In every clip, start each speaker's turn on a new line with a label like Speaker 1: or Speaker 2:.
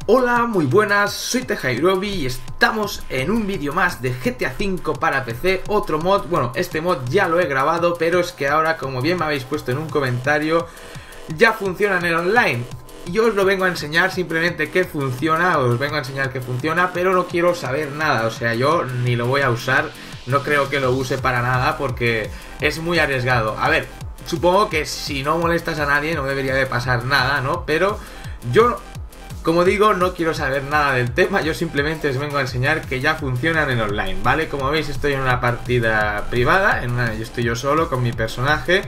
Speaker 1: Hola, muy buenas, soy Tejairobi y estamos en un vídeo más de GTA V para PC, otro mod. Bueno, este mod ya lo he grabado, pero es que ahora, como bien me habéis puesto en un comentario, ya funciona en el online. Yo os lo vengo a enseñar, simplemente que funciona, os vengo a enseñar que funciona, pero no quiero saber nada, o sea, yo ni lo voy a usar, no creo que lo use para nada porque es muy arriesgado. A ver, supongo que si no molestas a nadie no debería de pasar nada, ¿no? Pero yo, como digo, no quiero saber nada del tema, yo simplemente os vengo a enseñar que ya funcionan en online, ¿vale? Como veis, estoy en una partida privada, yo estoy yo solo con mi personaje,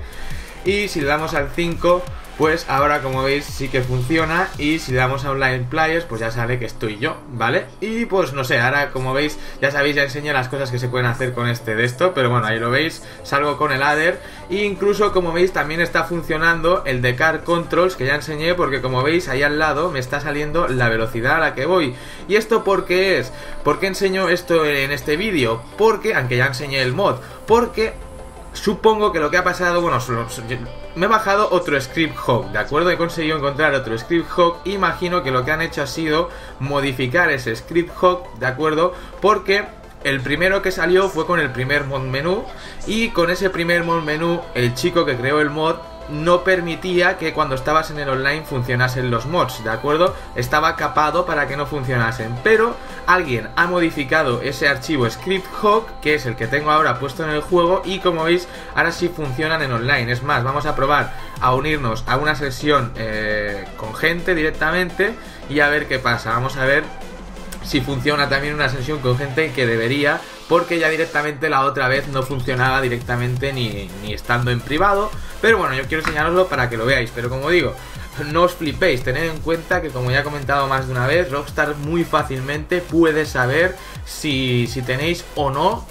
Speaker 1: y si le damos al 5, pues ahora, como veis, sí que funciona, y si le damos a Online Players, pues ya sale que estoy yo, ¿vale? Y pues no sé, ahora, como veis, ya sabéis, ya enseñé las cosas que se pueden hacer con de esto, pero bueno, ahí lo veis, salgo con el adder, e incluso, como veis, también está funcionando el de Car Controls, que ya enseñé, porque como veis, ahí al lado me está saliendo la velocidad a la que voy. ¿Y esto por qué es? ¿Por qué enseño esto en este vídeo? Porque, aunque ya enseñé el mod, porque supongo que lo que ha pasado, bueno, me he bajado otro Script Hog, ¿de acuerdo? He conseguido encontrar otro Script Hog. Imagino que lo que han hecho ha sido modificar ese Script Hog, ¿de acuerdo? Porque el primero que salió fue con el primer mod menú, y con ese primer mod menú el chico que creó el mod no permitía que cuando estabas en el online funcionasen los mods, ¿de acuerdo? Estaba capado para que no funcionasen, pero alguien ha modificado ese archivo Script Hog, que es el que tengo ahora puesto en el juego, y como veis, ahora sí funcionan en online. Es más, vamos a probar a unirnos a una sesión con gente directamente y a ver qué pasa. Vamos a ver si funciona también una sesión con gente, que debería, porque ya directamente la otra vez no funcionaba directamente ni estando en privado. Pero bueno, yo quiero enseñaroslo para que lo veáis. Pero como digo, no os flipéis, tened en cuenta que, como ya he comentado más de una vez, Rockstar muy fácilmente puede saber si tenéis o no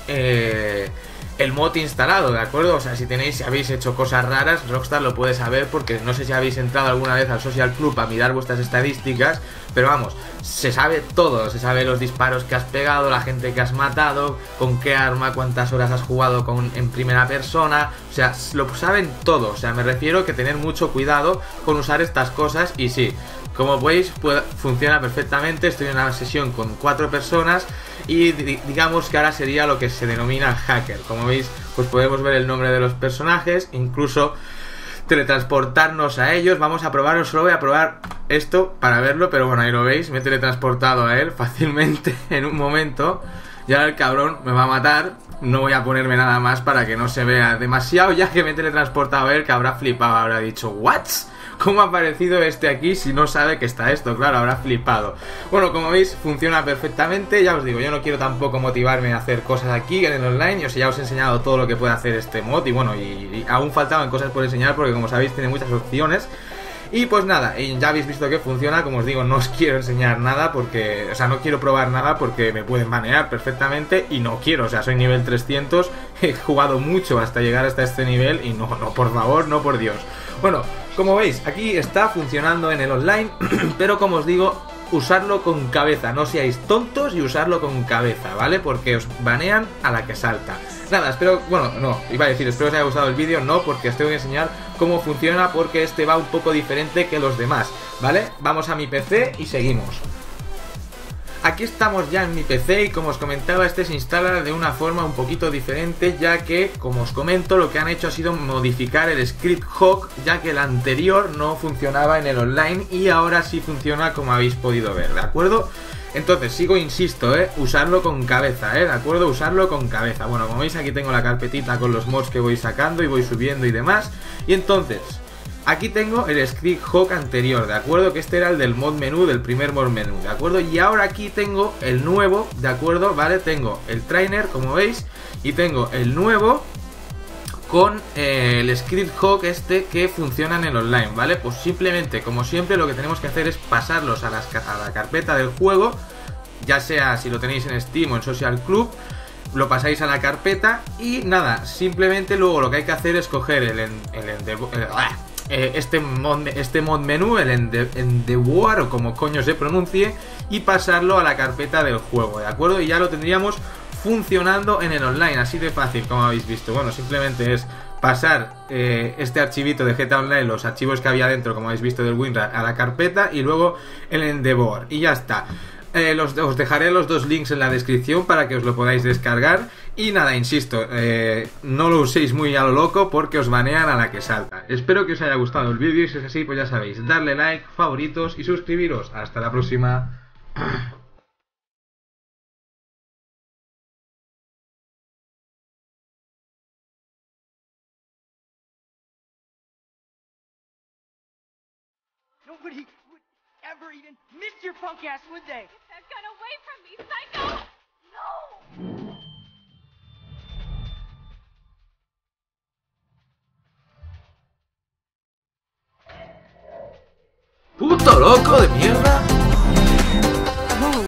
Speaker 1: el mod instalado, ¿de acuerdo? O sea, si habéis hecho cosas raras, Rockstar lo puede saber, porque no sé si habéis entrado alguna vez al Social Club a mirar vuestras estadísticas, pero vamos, se sabe todo, se sabe los disparos que has pegado, la gente que has matado, con qué arma, cuántas horas has jugado en primera persona, o sea, lo saben todo. O sea, me refiero que tener mucho cuidado con usar estas cosas. Y sí, como veis, funciona perfectamente. Estoy en una sesión con 4 personas y digamos que ahora sería lo que se denomina hacker. Como veis, pues podemos ver el nombre de los personajes, incluso teletransportarnos a ellos. Vamos a probarlo, solo voy a probar esto para verlo, pero bueno, ahí lo veis, me he teletransportado a él fácilmente en un momento. Y ahora el cabrón me va a matar. No voy a ponerme nada más para que no se vea demasiado, ya que me he teletransportado a él, que habrá flipado, habrá dicho ¿what? ¿Cómo ha aparecido este aquí si no sabe que está esto? Claro, habrá flipado. Bueno, como veis, funciona perfectamente. Ya os digo, yo no quiero tampoco motivarme a hacer cosas aquí en el online. O sea, ya os he enseñado todo lo que puede hacer este mod. Y bueno, y aún faltaban cosas por enseñar, porque como sabéis tiene muchas opciones. Y pues nada, ya habéis visto que funciona. Como os digo, no os quiero enseñar nada porque, o sea, no quiero probar nada porque me pueden banear perfectamente y no quiero. O sea, soy nivel 300, he jugado mucho hasta llegar hasta este nivel y no, por favor, no, por Dios. Bueno, como veis, aquí está funcionando en el online, pero como os digo, usarlo con cabeza, no seáis tontos y usarlo con cabeza, ¿vale? Porque os banean a la que salta. Nada, espero, bueno, no, iba a decir, espero que os haya gustado el vídeo, no, porque os tengo que enseñar cómo funciona, porque este va un poco diferente que los demás, ¿vale? Vamos a mi PC y seguimos. Aquí estamos ya en mi PC y, como os comentaba, este se instala de una forma un poquito diferente, ya que, como os comento, lo que han hecho ha sido modificar el Script Hog, ya que el anterior no funcionaba en el online y ahora sí funciona, como habéis podido ver, ¿de acuerdo? Entonces, insisto, usarlo con cabeza, ¿de acuerdo? Usarlo con cabeza. Bueno, como veis, aquí tengo la carpetita con los mods que voy sacando y voy subiendo y demás. Y entonces, aquí tengo el Script Hog anterior, ¿de acuerdo? Que este era el del mod menú, del primer mod menú, ¿de acuerdo? Y ahora aquí tengo el nuevo, ¿de acuerdo? Vale, tengo el trainer, como veis, y tengo el nuevo con el Script Hog este que funciona en el online, ¿vale? Pues simplemente, como siempre, lo que tenemos que hacer es pasarlos a la carpeta del juego, ya sea si lo tenéis en Steam o en Social Club, lo pasáis a la carpeta y nada, simplemente luego lo que hay que hacer es coger este mod menú, el Endeavour, o como coño se pronuncie, y pasarlo a la carpeta del juego, ¿de acuerdo? Y ya lo tendríamos funcionando en el online, así de fácil como habéis visto. Bueno, simplemente es pasar este archivito de GTA Online, los archivos que había dentro, como habéis visto del WinRAR, a la carpeta y luego el Endeavor y ya está. Os dejaré los dos links en la descripción para que os lo podáis descargar. Y nada, insisto, no lo uséis muy a lo loco porque os banean a la que salta. Espero que os haya gustado el vídeo y si es así, pues ya sabéis, darle like, favoritos y suscribiros. Hasta la próxima.
Speaker 2: Nobody would ever even miss your punk ass, would they?
Speaker 3: Get that gun away from me, psycho! No!
Speaker 1: ¡Puto loco!